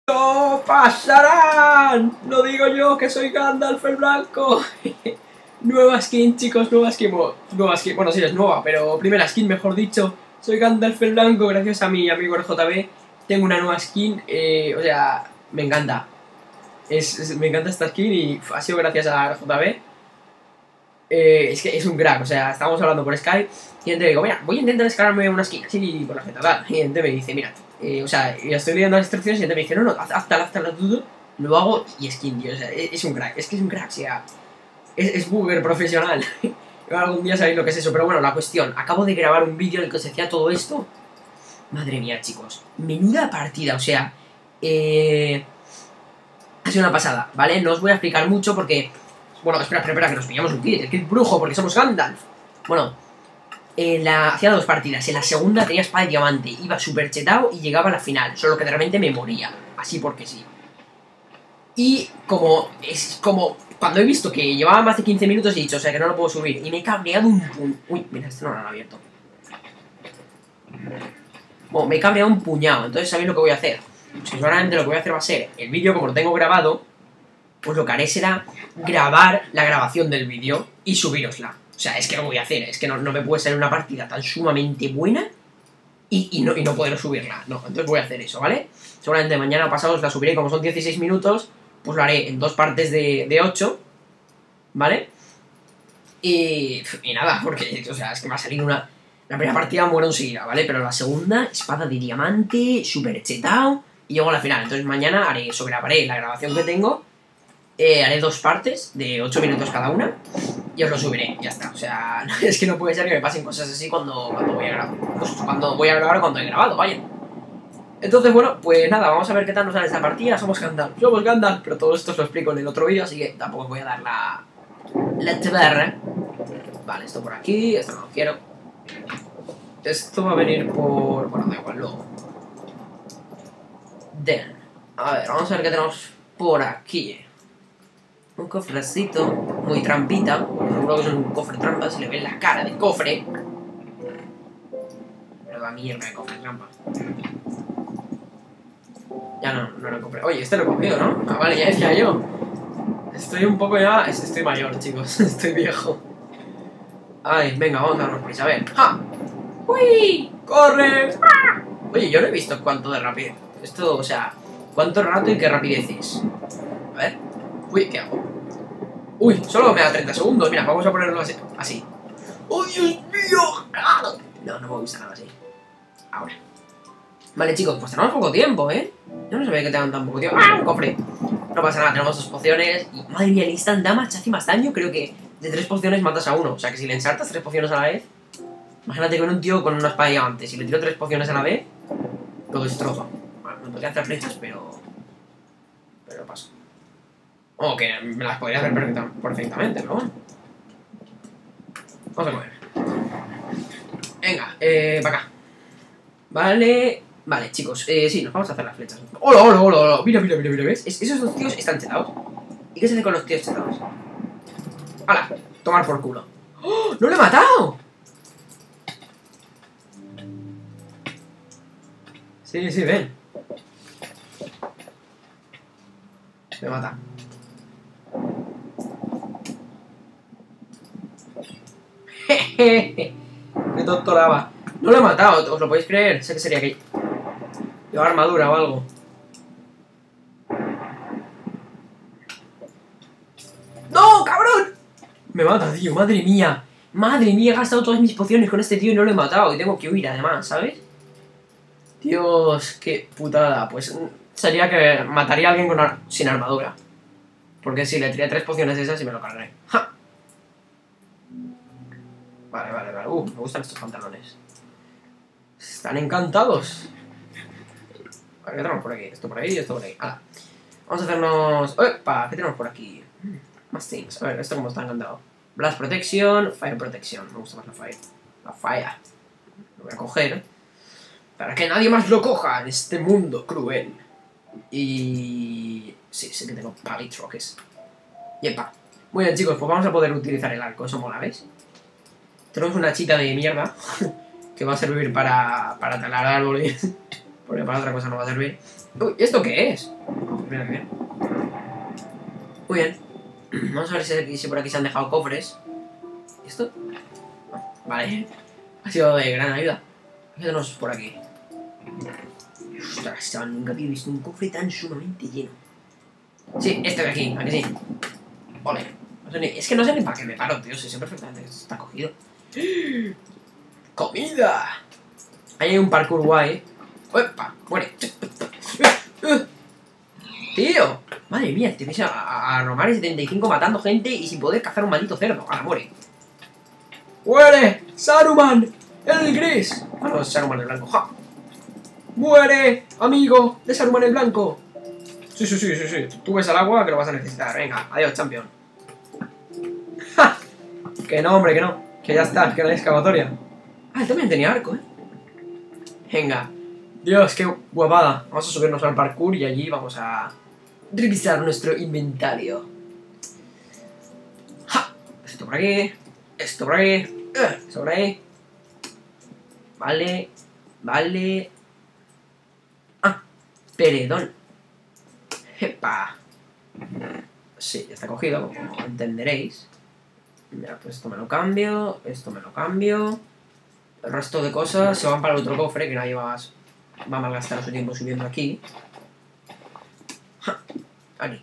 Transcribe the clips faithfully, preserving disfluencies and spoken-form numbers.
¡No pasarán! Lo digo yo, que soy Gandalf el Blanco. Nueva skin, chicos, nueva skin. Bueno, nueva skin, bueno, sí, es nueva, pero primera skin, mejor dicho. Soy Gandalf el Blanco, gracias a mi amigo R J B. Tengo una nueva skin, eh, o sea, me encanta. Es, es, me encanta esta skin y ha sido gracias a R J B. Eh, es que es un crack, o sea, estábamos hablando por Skype y gente me digo, mira, voy a intentar escalarme una skin así por la jeta, tal. Y gente me dice, mira, eh, o sea, ya estoy leyendo las instrucciones y gente me dice, no, no, haz tal, haz tal, todo, lo hago y skin, tío, o sea, es, es un crack, es que es un crack, o sea, es, es bugger profesional. Algún día sabéis lo que es eso, pero bueno, la cuestión, acabo de grabar un vídeo en el que os decía todo esto. Madre mía, chicos, menuda partida, o sea, eh, ha sido una pasada, ¿vale? No os voy a explicar mucho porque... Bueno, espera, espera, espera, que nos pillamos un kit, el kit brujo, porque somos Gandalf. Bueno, en la, hacía dos partidas. En la segunda tenía espada de diamante, iba súper chetado y llegaba a la final. Solo que de repente me moría, así porque sí. Y como, es como, cuando he visto que llevaba más de quince minutos he dicho, o sea, que no lo puedo subir. Y me he cabreado un puñado. Uy, mira, este no lo han abierto. Bueno, me he cabreado un puñado, entonces ¿sabéis lo que voy a hacer? Pues que seguramente lo que voy a hacer va a ser, el vídeo como lo tengo grabado, pues lo que haré será grabar la grabación del vídeo y subirosla. O sea, es que lo voy a hacer, es que no, no me puede salir una partida tan sumamente buena y, y, no, y no poder subirla. No, entonces voy a hacer eso, ¿vale? Seguramente mañana pasado os la subiré, como son dieciséis minutos, pues lo haré en dos partes de, de ocho, ¿vale? Y, y nada, porque, o sea, es que me va a salir una... La primera partida muero enseguida, ¿vale? Pero la segunda, espada de diamante, súper chetao, y llego a la final. Entonces mañana haré eso, grabaré la grabación que tengo. Eh, haré dos partes de ocho minutos cada una y os lo subiré, ya está. O sea, es que no puede ser que me pasen cosas así cuando, cuando voy a grabar. Pues cuando voy a grabar o cuando he grabado, vaya. Entonces, bueno, pues nada, vamos a ver qué tal nos sale esta partida. Somos Gandalf, somos Gandalf, pero todo esto os lo explico en el otro vídeo, así que tampoco voy a dar la... la tabarra. Vale, esto por aquí, esto no lo quiero. Esto va a venir por... bueno, da igual, luego. Then. A ver, vamos a ver qué tenemos por aquí. Un cofrecito, muy trampita. Seguro que es un cofre trampa, se le ve la cara del cofre. Pero da mierda de cofre trampa. Ya no, no lo compré. Oye, este lo he cogido, ¿no? Ah, vale, ya decía yo. Estoy un poco ya... Estoy mayor, chicos. Estoy viejo. Ay, venga, vamos a darnos prisa. A ver. ¡Ja! ¡Uy! ¡Corre! ¡Ah! Oye, yo no he visto cuánto de rapidez. Esto, o sea... ¿Cuánto rato y qué rapidez es? A ver... Uy, ¿qué hago? Uy, solo me da treinta segundos. Mira, vamos a ponerlo así. Así. ¡Uy, Dios mío! No, no me gusta nada así. Ahora. Vale, chicos, pues tenemos poco tiempo, ¿eh? Yo no sabía que tengan tan poco tiempo. ¡Ah, un cofre! No pasa nada, tenemos dos pociones. Y, madre mía, el instant damage hace más daño. Creo que de tres pociones matas a uno. O sea, que si le ensartas tres pociones a la vez... Imagínate con un tío con una espada de diamante. Si le tiro tres pociones a la vez, lo destrozo. Bueno, no podría hacer flechas, pero... Pero paso. O oh, que me las podría hacer perfectamente, pero bueno. Vamos a comer. Venga, eh, para acá. Vale, vale, chicos. Eh, sí, nos vamos a hacer las flechas. ¡Hola, hola, hola, hola! Mira, mira, mira, mira, ¿ves? Es, esos dos tíos están chetados. ¿Y qué se hace con los tíos chetados? ¡Hala! Tomar por culo. ¡Oh! ¡No lo he matado! Sí, sí, ven. Me mata. Jejeje. Qué tontoraba. No lo he matado, ¿os lo podéis creer? Sé que sería que... llevar armadura o algo. ¡No, cabrón! Me mata, tío, madre mía. Madre mía, he gastado todas mis pociones con este tío y no lo he matado. Y tengo que huir además, ¿sabes? Dios, qué putada. Pues sería que mataría a alguien con ar sin armadura. Porque si le tiré tres pociones de esas y me lo cargaré. ¡Ja! Vale, vale, vale. Uh, me gustan estos pantalones. Están encantados. Vale, ¿qué tenemos por aquí? Esto por ahí y esto por ahí. ¡Hala! Vamos a hacernos... ¡Epa! ¿Qué tenemos por aquí? Más things. A ver, esto como está encantado. Blast Protection, Fire Protection. Me gusta más la Fire. La Fire. Lo voy a coger. Para que nadie más lo coja en este mundo cruel. Y... sí, sí que tengo palitroques. Yepa. Muy bien, chicos, pues vamos a poder utilizar el arco. Eso mola, ¿ves? Tenemos una chita de mierda que va a servir para, para talar árboles. Porque para otra cosa no va a servir. Uy, ¿esto qué es? Oh, mira que bien. Muy bien. Vamos a ver si, si por aquí se han dejado cofres. ¿Y esto? Oh, vale. Ha sido de gran ayuda. ¿Qué tenemos por aquí? Ostras, chaval, nunca había visto un cofre tan sumamente lleno. Sí, este de aquí, ¿a que sí? Ole. No sé ni, es que no sé ni para qué me paro, tío. Si sé perfectamente que está cogido. ¡Comida! Ahí hay un parkour guay. ¡Opa! ¡Muere! ¡Tío! Madre mía, te ves a, a, a Romare setenta y cinco matando gente y sin poder cazar un maldito cerdo. ¡Ahora muere! ¡Muere! ¡Saruman! ¡El gris! Ah, no, es Saruman el blanco. ¡Ja! ¡Muere! ¡Amigo de Saruman el blanco! Sí, sí, sí, sí, sí. Tú ves al agua que lo vas a necesitar. Venga, adiós, champion. ¡Ja! Que no, hombre, que no. Que ya está, que la excavatoria. Ah, él también tenía arco, ¿eh? Venga. Dios, qué guapada. Vamos a subirnos al parkour y allí vamos a revisar nuestro inventario. ¡Ja! Esto por aquí. Esto por aquí. Esto por ahí. Vale. Vale. Ah, perdón. ¡Epa! Sí, ya está cogido, como entenderéis. Ya, pues esto me lo cambio. Esto me lo cambio. El resto de cosas se van para el otro cofre, que nadie va a, va a malgastar su tiempo subiendo aquí. ¡Ja! Aquí.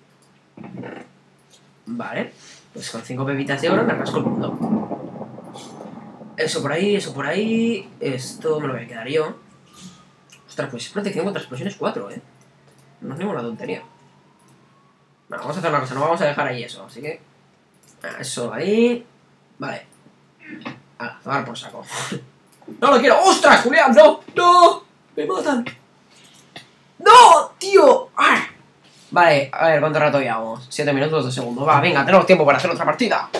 Vale. Pues con cinco pepitas de oro me rasco el mundo. Eso por ahí, eso por ahí. Esto me lo voy a quedar yo. Ostras, pues protección contra explosiones cuatro, eh. No es ninguna tontería. Bueno, vamos a hacer una cosa, no vamos a dejar ahí eso, así que... Eso ahí... Vale. A tomar por saco. ¡No lo quiero! ¡Ostras, Julián! ¡No! ¡No! ¡Me matan! ¡No! ¡Tío! ¡Ah! Vale, a ver, ¿cuánto rato llevamos? siete minutos, dos segundos. Va, venga, tenemos tiempo para hacer otra partida.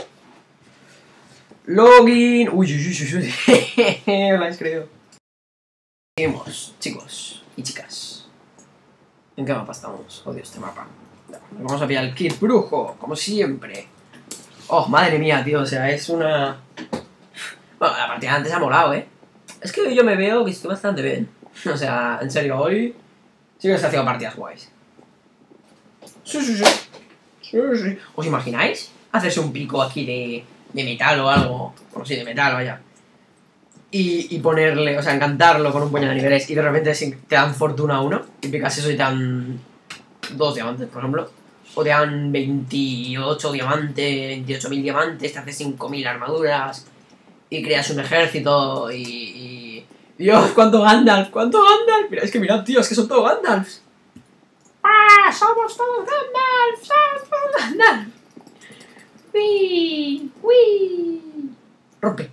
Login... Uy, uy, uy, uy, uy. Me lo habéis creído. Seguimos, chicos y chicas. ¿En qué mapa estamos? Odio este mapa. Vamos a pillar el kit brujo, como siempre. Oh, madre mía, tío, o sea, es una... Bueno, la partida de antes ha molado, ¿eh? Es que yo me veo que estoy bastante bien. O sea, en serio, hoy sí que se haciendo partidas guays. Sí, sí, sí. Sí, sí. ¿Os imagináis? Hacerse un pico aquí de, de metal o algo. Bueno, sí, de metal, vaya. Y, y ponerle, o sea, encantarlo con un puñado de niveles y de repente te dan fortuna uno y picas eso y te dan dos diamantes, por ejemplo. O te dan veintiocho diamantes, veintiocho mil diamantes, te haces cinco mil armaduras y creas un ejército y, y... Dios, cuánto Gandalf, cuánto Gandalf. Mira, es que mirad, tío, es que son todos Gandalfs. ¡Ah! ¡Somos todos Gandalf! ¡Somos todos Gandalf! ¡Uy! ¡Uy! Rompe.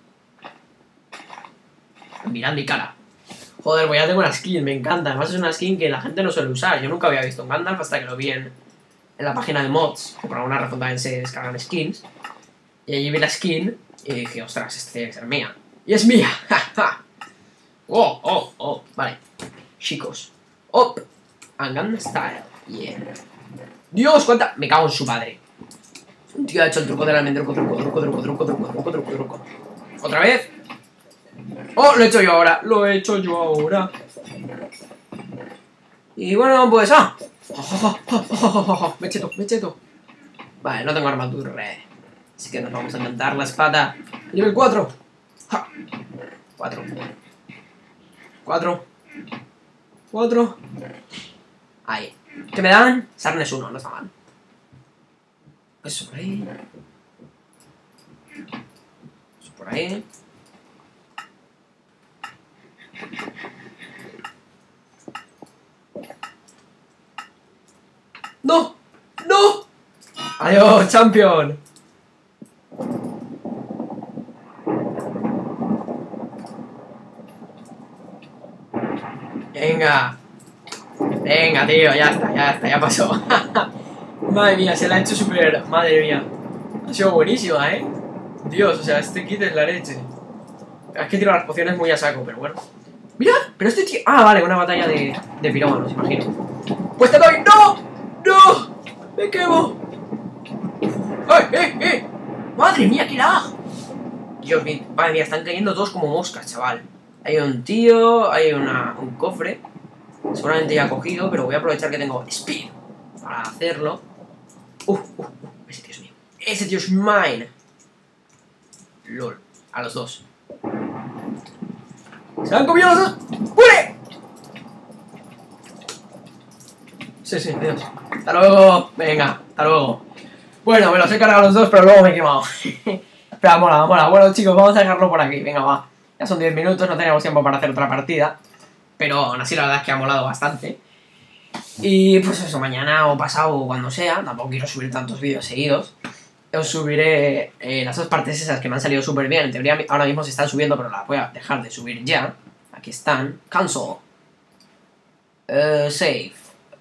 Mirad mi cara. Joder, pues ya tengo una skin, me encanta. Además es una skin que la gente no suele usar. Yo nunca había visto un Gandalf hasta que lo vi en, en la página de mods, que por alguna razón también se descargan skins. Y allí vi la skin y dije, ostras, esta tiene que ser mía. Y es mía. Oh, oh, oh. Vale. Chicos. Up. And Gangnam Style. Yeah. Dios, cuánta... Me cago en su padre. Un tío ha hecho el truco del almendruco, truco, truco, truco, truco, truco, truco, truco, truco. ¿Otra vez? Oh, lo he hecho yo ahora. Lo he hecho yo ahora. Y bueno, pues... ¡Ah! Me cheto, me cheto. Vale, no tengo armadura. Así que nos vamos a inventar la espada. Nivel cuatro. ¡Ja! cuatro. cuatro. cuatro. Ahí. ¿Qué me dan? Sarnes uno, no está mal. Eso por ahí. Eso por ahí. ¡No! ¡No! ¡Adiós, champion! Venga. Venga, tío, ya está, ya está, ya pasó. Madre mía, se la ha hecho súper... Madre mía. Ha sido buenísima, ¿eh? Dios, o sea, este kit es la leche. Es que tiro las pociones muy a saco, pero bueno. ¡Mira! Pero este tío... Ah, vale, una batalla de, de pirómanos, imagino. ¡Pues te doy! ¡No! ¡No! ¡Me quemo! ¡Eh, eh, eh! ¡Madre mía, qué lag! Dios mío, madre mía, están cayendo todos como moscas, chaval. Hay un tío, hay una, un cofre. Seguramente ya ha cogido, pero voy a aprovechar que tengo speed para hacerlo. Uh, uh, uh, ese tío es mío. Ese tío es mine. LOL, a los dos. ¡Se han comido los dos! ¡Muere! Sí, sí, adiós. Hasta luego. Venga, hasta luego. Bueno, me los he cargado los dos, pero luego me he quemado. Pero mola, mola. Bueno, chicos, vamos a dejarlo por aquí. Venga, va. Ya son diez minutos, no tenemos tiempo para hacer otra partida. Pero aún así la verdad es que ha molado bastante. Y pues eso, mañana o pasado o cuando sea, tampoco quiero subir tantos vídeos seguidos. Os subiré eh, las dos partes esas que me han salido súper bien. En teoría ahora mismo se están subiendo, pero las voy a dejar de subir ya. Aquí están. Cancel. Uh, save.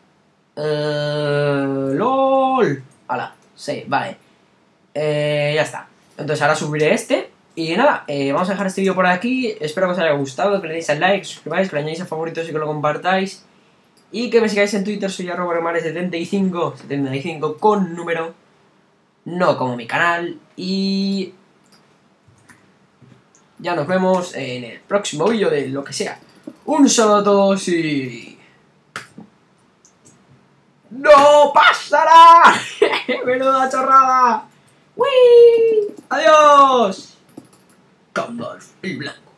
Uh, LOL. Hala, save, vale. Eh, ya está. Entonces ahora subiré este. Y nada, eh, vamos a dejar este vídeo por aquí. Espero que os haya gustado, que le deis al like, suscribáis, que lo añadáis a favoritos y que lo compartáis. Y que me sigáis en Twitter, soy arroba remare setenta y cinco, setenta y cinco con número, no como mi canal. Y ya nos vemos en el próximo vídeo de lo que sea. Un saludo a todos y... ¡no pasará! ¡Menuda chorrada! ¡Uy! ¡Adiós! Gandalf el Blanco.